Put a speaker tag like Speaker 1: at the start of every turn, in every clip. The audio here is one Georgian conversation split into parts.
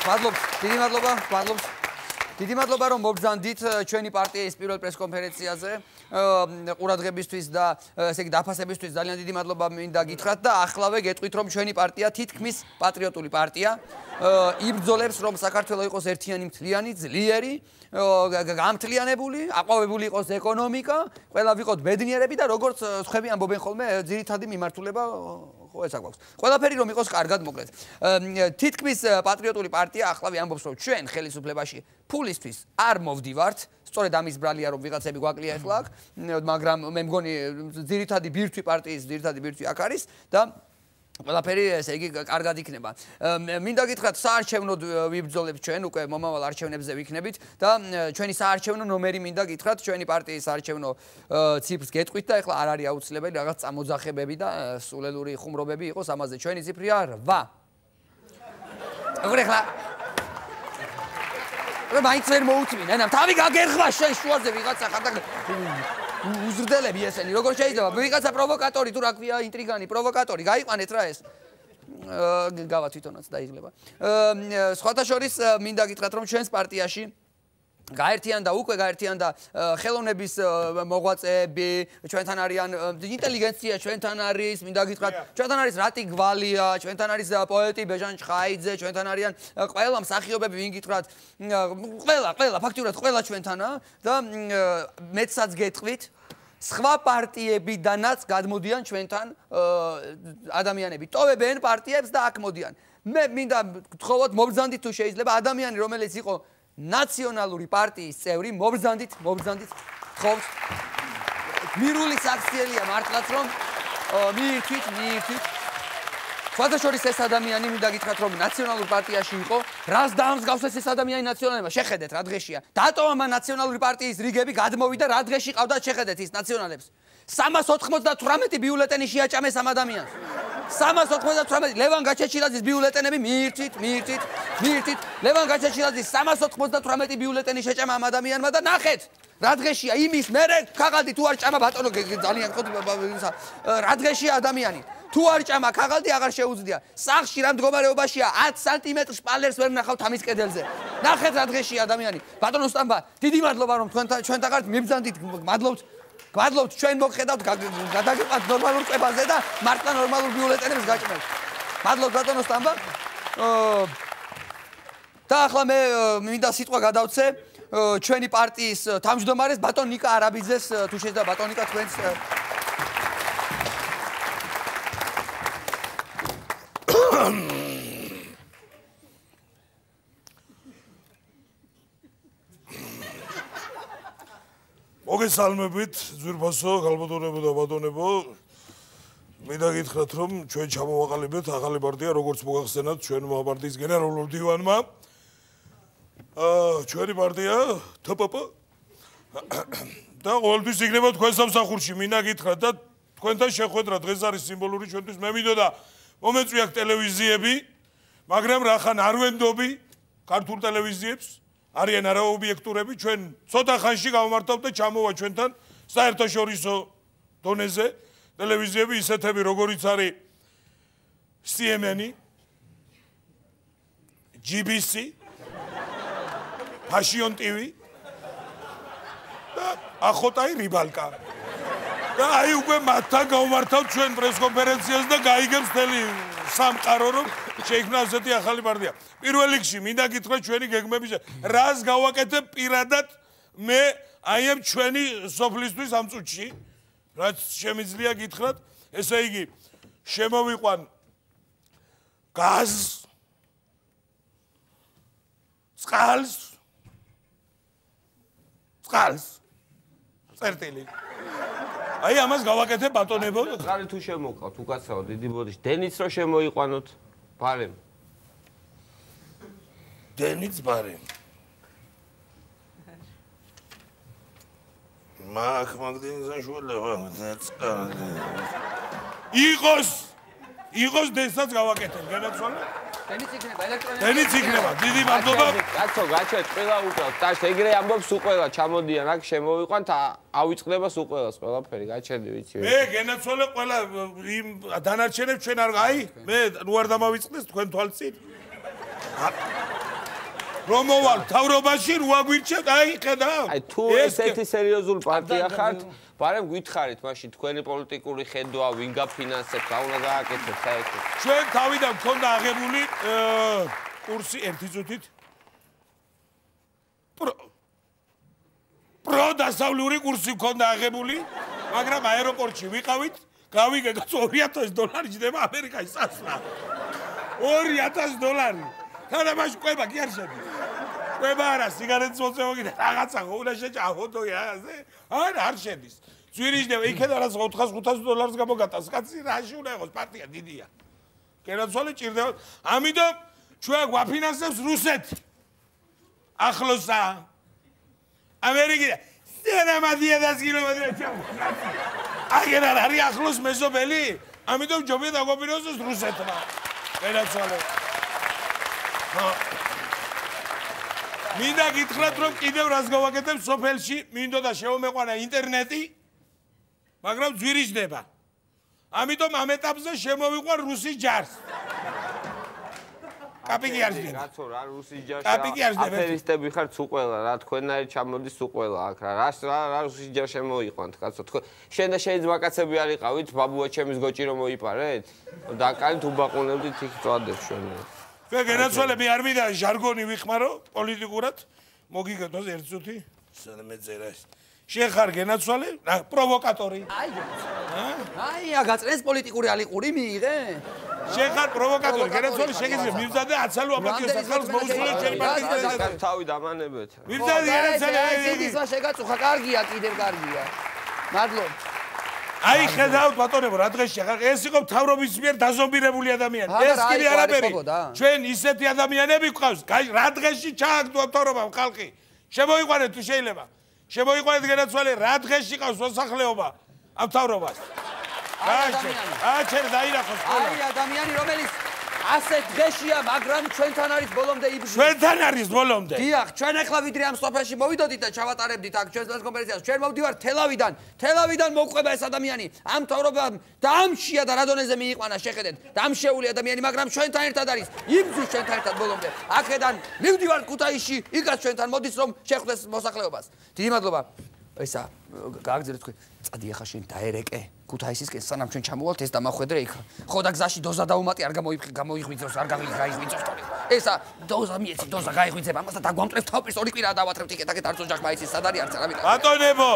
Speaker 1: დიდი მადლობა რომ მოგზანდით ჩვენი პარტიის პირველ პრესკონფერენციაზე ყურადღებისთვის და ესე იგი დაფასებისთვის ძალიან დიდი მადლობა მინდა გითხრათ და ახლავე გეტყვით რომ ჩვენი პარტია თითქმის პატრიოტული პარტია იბრძოლებს რომ საქართველოს იყოს ერთიანი მთლიანი ძლიერი გამთლიანებული აყვავებული იყოს ეკონომიკა ყველა ვიყოთ ბედნიერები და როგორც სხვები ამბობენ ხოლმე ძირითადი მიმართულება ეს აქვს. ყველაფერი რომ იყოს კარგად მოკლედ. თითქმის პატრიოტული პარტია ახლავე ამბობს რომ ჩვენ ხელისუფლებაში ფულისთვის არ მოვდივართ. სწორედ ამის ბრალია რომ ვიღაცები გვაკლია ახლა აქ, მაგრამ მე მგონი ძირითადი ბირთვი პარტიის ძირითადი ბირთვი აქ არის და ყველაფერი ესე იგი კარგად იქნება. მინდა გითხრათ საარჩევნოდ ვიბრძოლებთ ჩვენ უკვე მომავალ არჩევნებზე ვიქნებით და ჩვენი საარჩევნო ნომერი მინდა გითხრათ ჩვენი პარტიის საარჩევნო ციფრს გეტყვით და ახლა არ არის აუცილებელი რაღაც წამოძახებები და სულელური ხუმრობები იყოს ამაზე ჩვენი ციფრია 8. ახლა მაინც ვერ მოუთმინე, ნამ თავი გაგერხვა შენ შუაზე ვიღაცა ხარ და უზრდელები ესენი, როგორ შეიძლება? ვიღაცა პროვოკატორი თუ რა ქვია, ინტრიგანი, პროვოკატორი, გაიყვანეთ რა ეს. გავა თვითონაც დაიღლება. სხვათა შორის მინდა გითხრათ რომ ჩვენს პარტიაში გაერთიანდა უკვე გაერთიანდა ხელოვნების მოღვაწეები, ჩვენთან არიან ინტელიგენცია, ჩვენთან არის, მინდა გითხრათ, ჩვენთან არის რატი გვალია, ჩვენთან არის პოეტი ბეჟან ჩხაიძე, ჩვენთან არიან ყველა მსახიობები, ვინ გითხრათ, ყველა, ფაქტიურად ყველა ჩვენთანა და მეცაც გეტყვით სხვა პარტიებიდანაც გადმოდიან ჩვენთან ადამიანები. ტოვებენ პარტიებს და აქ მოდიან. მე მინდა გთხოვოთ მობრძანდით თუ შეიძლება ადამიანი რომელიც იყო ნაციონალური პარტიის წევრი მობრძანდით გთხოვთ. მირული საქციელია მართლაც რომ მიირთვით. სხვადასხვა ეს ადამიანი მინდა გითხრათ რომ ნაციონალურ პარტიაში იყო, რას დაამსგავსეს ეს ადამიანი ნაციონალებმა? შეხედეთ რა დღეშია. დატოვა მან ნაციონალური პარტიის რიგები, გადმოვიდა რა დღეში ყავდათ შეხედეთ ის ნაციონალებს. 398 ბიულეტენი შეაჭამეს ამ ადამიანს. 398 ლევან გაჩეჩილაძის ბიულეტენები მიირთვით. ლევან გაჩეჩილაძის 398 ბიულეტენი შეჭამა ამ ადამიანმა და ნახეთ რა დღეშია იმის მერე ქაღალდი თუ არ ჭამა ბატონო ძალიან გქონდა რა დღეშია ადამიანი თუ არ ჭამა ქაღალდი აღარ შეუძლია სახლში რა მდგომარეობაშია 10 სანტიმეტრ შპალერს ვერ ნახავ თამის კედელზე ნახეთ რა დღეშია ადამიანი ბატონო სტამბა დიდი მადლობა რომ ჩვენთან ხართ მიბრძანდით გვადლობთ ჩვენ მოგხედავთ გადაგიყვანთ ნორმალურ კვებაზე და მართლა ნორმალურ ბიულეტენებს გაჭმევთ მადლობთ ბატონო სტამბა და ახლა მე მინდა სიტყვა გადავცე ჩვენი პარტიის თავმჯდომარეს ბატონ ნიკა არაბიძეს თუ შეიძლება ბატონ ნიკა თქვენს
Speaker 2: მოგესალმებით ძვირფასო ხალბატონებო და ბატონებო მინდა გითხრათ რომ ჩვენ ჩამოვაყალიბეთ ახალი პარტია როგორც მოგახსენათ ჩვენმა პარტიის გენერალურ დივანმა ჩვენი პარტია თპპ და ყოველთვის იქნება თქვენ სამსახურში მინდა გითხრათ და თქვენთან შეხვედრა დღეს არის სიმბოლური ჩვენთვის მე მინდოდა მომეწვიათ ტელევიზიები მაგრამ რახან არ ვენდობი ქართულ ტელევიზიებს არიან არაობიექტურები ჩვენ ცოტა ხანში გავმართავთ და ჩამოვა ჩვენთან საერთაშორისო დონეზე ტელევიზიები ისეთები როგორიც არის CNN GBC Passion TV და ახოტაი რიბალკა და აი უკვე მათთან გავმართავთ ჩვენ პრესკონფერენციას და გაიგებს მთელი სამყარო რომ შეიქმნა ასეთი ახალი პარტია. პირველ რიგში მინდა გითხრათ ჩვენი გეგმების რას გავაკეთებ პირადად მე აი ამ ჩვენი სოფლისთვის ამ წუთში რაც შემიძლია გითხრათ ესე იგი შემოვიყვან გაზს წყალს წერტილი აი ამას გავაკეთებ ბატონებო
Speaker 3: წყალი თუ შემოყავთ უკაცრავ დიდი ბოდიში დენიც რო შემოიყვანოთ ბარემ
Speaker 2: დენიც ბარემ მაგ მაგდენზან შულება იყოს დენსაც გავაკეთებ განაცვალე დენიც იქნება დიდი მადლობა
Speaker 3: კაცო გაჩვენეთ ყველა უკრავთ და ეგრე ამბობს უყველა ჩამოდიან აქ შემოვიყვანთ ავიწყდება უყველას ყველაფერი გაჩერდი ვიცი
Speaker 2: მე გენაცვალე ყველა იმ დანარჩენებს ჩვენ არ აი მე ნუ არ დამავიწყდეს თქვენ თვალწინ რომ მოვალ თავრობაში რო აგვირჩევთ, აი ხედავ.
Speaker 3: აი თუ ესეთი სერიოზული პარტია ხართ, ბარემ გითხარით მაშინ თქვენი პოლიტიკური ხედვა, ვინ გაფინანსებს, რა უნდა გააკეთოთ საერთოდ.
Speaker 2: ჩვენ თავიდან გქონდა აღებული კურსი ერთი წუთით. პროდასავლური კურსი გქონდა აღებული, მაგრამ აეროპორტში ვიყავით, გავიგეთ $2000 ჯდება ამერიკაში სასწრა. $2000. თანამაში ყვება კი არ შედის. ყვება არა, სიგარეტის მოწევა კიდე რაღაცა უნდა შეჭაჰოდოი ასე. არ შედის. ძვირიჯდება იქიდან რაც $400-500 გამოგატანს. კაცი რაში უნდა იყოს პარტია დიდია. გენაცვალე ჭირდება. ამიტომ ჩვენ გვაფინანსებს რუსეთი. ახლოსა. ამერიკიდან 300 კილომეტრი. აგერ არ არის ახლოს მეზობელი? ამიტომ ჯობია დაგვაპიროს რუსეთმა. გენაცვალე. მინდა გითხრათ რომ კიდევ რას გავაკეთებ სოფელში, მინდოდა შევმეყვანა ინტერნეტი, მაგრამ ძვირიჯდება. ამიტომ ამ ეტაპზე შემოვიყვან რუსი ჯარს. კაპიკი არ ჯდება.
Speaker 3: რაცო რა რუსი ჯარში.
Speaker 2: კაპიკი არ ჯდება.
Speaker 3: აფერისტები ხართ სულ ყველა, რა თქვენარი ჩამოდის სულ ყველა აქ რა. რა რუსი ჯარ შემოიყვანთ, კაცო. თქვენ შენ და შენი ძმაკაცები არ იყავით, ბაბუა ჩემის გოჭი რომ მოიპარეთ? დაკარით უბაყუნებდით იქ წვადებს ჩვენ.
Speaker 2: ჩვენ გენაცვალები არ მინდა ჟარგონი ვიხმარო პოლიტიკურად. მოგიგებთ ერთ წუთი? მე წერას. შენ ხარ გენაცვალე? პროვოკატორი.
Speaker 1: აი, აგაწეს პოლიტიკური ალიყური მიიღე?
Speaker 2: შენ ხარ პროვოკატორი, გენაცვალე შეგიძლია მივზადე აცალო აპატიოს სახელს მოუსრულოთ ჩემი პარტიის.
Speaker 3: თავი დამანებეთ.
Speaker 2: მივზადე გენაცვალე.
Speaker 1: ისა შეგაწუხა, კარგია, კიდევ კარგია. მადლობა.
Speaker 2: აი ხედავთ ბატონებო რა დღეში ხარ ეს იყო მთავრობის მიერ დაზომბირებული ადამიანი ეს კიდე არაფერი ჩვენ ისეთი ადამიანები გვყავს რა დღეში ჩააგდო მთავრობამ ხალხი შემოიყვანეთ თუ შეიძლება შემოიყვანეთ გენაცვალე რა დღეში ყავს მოსახლეობა ამ მთავრობას აჩერ დაირახოს ყველა
Speaker 1: აი ადამიანი რომელიც ასე დღეშია მაგრამ ჩვენთან არის ბოლომდე იბრძვის
Speaker 2: ჩვენთან არის ბოლომდე
Speaker 1: დიახ ჩვენ ახლა ვიდრე ამ სოფელში მოვიდოდით და ჩავატარებდით აქ ჩვენს პრესკონფერენციას ჩვენ მოვდივართ თელავიდან მოყვება ეს ადამიანი ამ მთავრობამ დამშია და რა დონეზე მიიყვანა შეხედეთ დამშეული ადამიანი მაგრამ ჩვენთან ერთად არის იბრძვის ჩვენთან ერთად ბოლომდე აქედან მივდივართ ქუთაისში იქაც ჩვენთან მოდის რომ შეხვდეს მოსახლეობას დიდი მადლობა ესა გააგზავნეთ თქვენ წადი ახლა შენ დაერეკე ქუთაისისკენ სანამ ჩვენ ჩამოვალთ ეს დამახვედრე იქ ხო და გზაში დოზა დაუმატი არ გამოიღვიძოს არ გაიღვიძოს თორე ესა დოზა მიეცი დოზა გაიღვიძება ამას და დაგვამტრევთ თავის ორი კვირა დავათრევთ იქეთ არც ოჯახმა იცის სად არის არც არავინ
Speaker 2: ბატონებო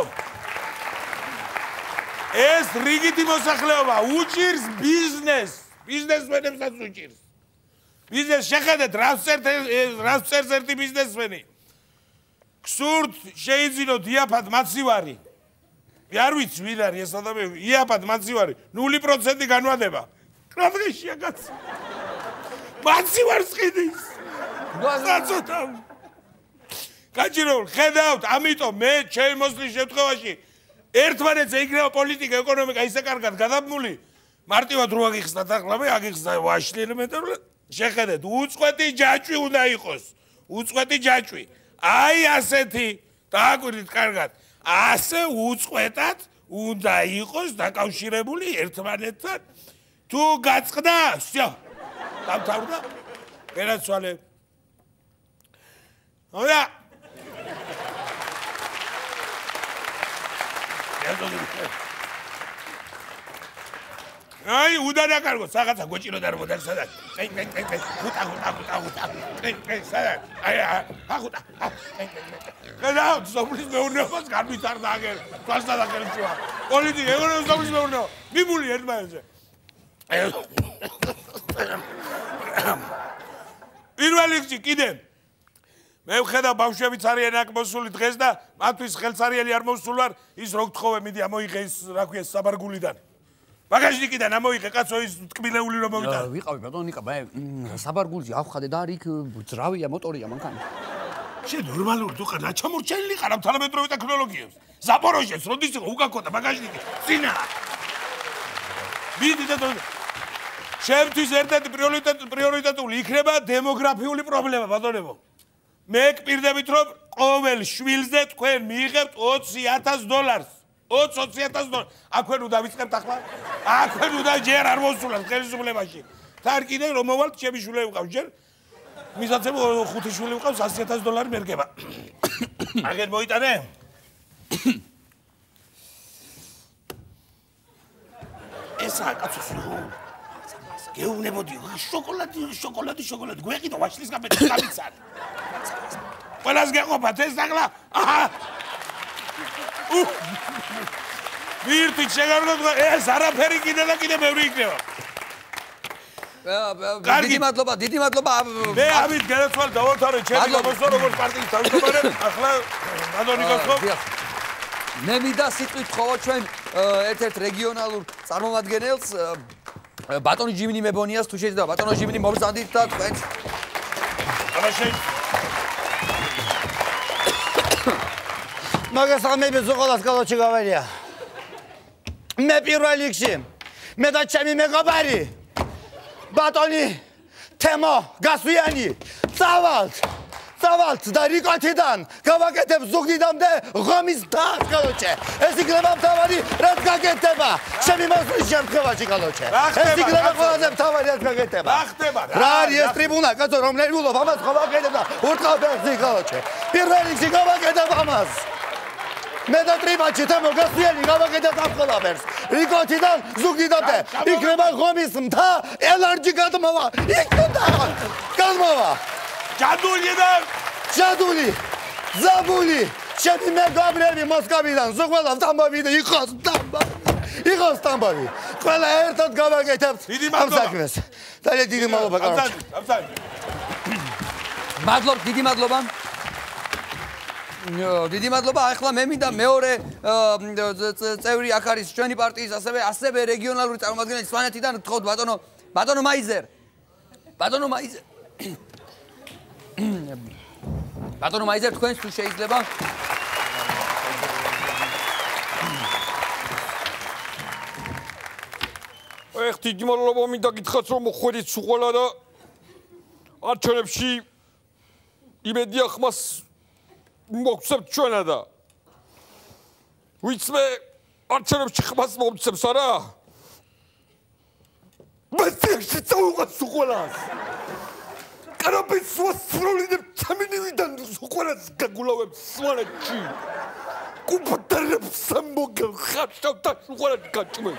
Speaker 2: ეს რიგითი მოსახლეობა უჭირს ბიზნესმენებსაც უჭირს ბიზნეს შეხედეთ რას წერს ერთი ბიზნესმენი გსურთ შეიძინოთ იაფად მაცივარი არ ვიცი ვინ არის ეს ადამიანი იაფად მაცივარი 0% განვადება რა დღეშია კაცი მაცივარს ყიდის გასაწოთა გაჭიროულ ხედავთ ამიტომ მე ჩემი მოსვლის შემთხვევაში ერთმანეთზე იქნება პოლიტიკა ეკონომიკა ისე კარგად გადაბმული მარტივად რო აგიხსნათ ახლა მე აგიხსნა ვაშლი ელემენტარულად შეხედეთ უწყვეტი ჯაჭვი უნდა იყოს უწყვეტი ჯაჭვი აი ასეთი დააკვირდით კარგად ასე უწყვეტად უნდა იყოს დაკავშირებული ერთმანეთთან თუ გაწყდა всё დამთავრდა გენაცვალე ოდა აი უდანაკარგო რაღაცა გოჭირო და რომ დაგსადა აი ახუტა გადაო სოფლის მეურნეობას განვითარდა აგერ თვალსა და ხელშუა პოლიტიკა ეკონომიკის სოფლის მეურნეობა მიმული ერთმანეთზე პირველ რიგში კიდე მე ვხედავ ბავშვებიც არიან აქ მოსული დღეს და მათთვის ხელსარიელი არ მოსულვარ ის რო გთხოვე მიდი ამოიღე ის რა ქვია საბარგულიდან ბაგაჟნიკიდან ამოიღე კაცო ის ტკბილეული რომ მოვიტანე
Speaker 1: ვიყავი ბატონო ნიკა მე საბარგულზე ავხადე და არ იქ ძრავია მოტორია მანქანა
Speaker 2: შენ ნორმალური თუ ხარ რა ჩამორჩენილი ხარ ამ თანამედროვე ტექნოლოგიებს ზაპოროჟეს როდის იყო უკაკოდა ბაგაჟნიკი წინა მიდი და შენთვის ერთ-ერთი პრიორიტეტული იქნება დემოგრაფიული პრობლემა ბატონებო მე გპირდებით რომ ყოველ შვილზე თქვენ მიიღებთ $20,000 $20,000 აქვენ უნდა ვიწყებთ ახლა აქვენ უნდა ჯერ არ მოსულათ ხელისუფლებაში თან კიდე რომ მოვალთ ჩემი შვილები ვყავს ჯერ მისაცემ 5 შვილი მყავს $100,000 მერგება. აგერ მოიტანე? ესაა კაცო. გეუბნებოდი, შოკოლადი, გვეყიდო ვაშლის გაბეჭდა გამიცან. ყველას გეყოფათ ეს ახლა? აჰა. ვირთი შეგარდოთ, ეს არაფერი კიდე და კიდე ბევრი იქნება.
Speaker 1: დიდი მადლობა.
Speaker 2: მე ამით გერაცვალ დავათავრე ჩემი გამოსვლა როგორც პარტიის თავმჯდომარე, ახლა ბატონიკოს ხო?
Speaker 1: მე მინდა სიტყვით ხოვო ჩვენ ერთ-ერთ რეგიონალურ წარმომადგენელს ბატონი ჯიმინი მებონიას თუ შეიძლება ბატონო ჯიმინი მოვსანდით და თქვენც
Speaker 2: აბაშე
Speaker 4: მოგესალმებით ზოღოლას კალოჩი გავარია მე პირველ რიგში მე და ჩემი მეგობარი ბატონი თემო გასვიანი წავალთ და რიკოთიდან გავაკეთებ ზუგდიდამდე ღომის დას კალოჩე ეს იქნება მთავარი რაც გაკეთება ჩემი მოსვლის შემთხვევაში კალოჩე ეს იქნება ყველაზე მთავარი რაც გაკეთება
Speaker 2: რა ხდება
Speaker 4: რა არის ეს ტრიბუნა კაცო რომელი ულობ ამას გავაკეთებ და ურტყავდები კალოჩე პირველ რიგში გავაკეთებ ამას მე და ტრიბაჩი თემო გასვიანი გავაკეთებ ამ ყველაფერს რიკოთიდან ზუგდიდამდე იქნება ღომის მთა ელარჯი გადმოვა ჯადული ზაბული ჩემი მეგობრები მოსკოვიდან ზუგველა სტამბოვი და იყოს სტამბოვი ყველა ერთად გავაკეთებთ ამ საქმეს და დიდი მადლობა კაროჩი
Speaker 1: დიდი მადლობა ახლა მე მინდა მეორე წევრი აქ არის ჩვენი პარტიის ასევე რეგიონალური წარმომადგენელი სვანეთიდან გთხოვთ ბატონო მაიზერ ბატონო მაიზერ თქვენს თუ შეიძლება
Speaker 5: დიდი მადლობა მინდა გითხრათ რომ მოხვედით სულ და არჩევნებში იმედია ხმას მოგცემთ ჩვენა და ვიცმე არჩევნებში ხმას მომცემს არა მასებში წაუღოთ სულას კარაპის სვასროლინებ თამინივიდან სულას გაგულავებ სვანეთში კუპატარებს სამოგელ ხარშავ და სულას გაჭმე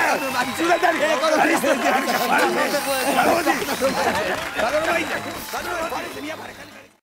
Speaker 2: Bye.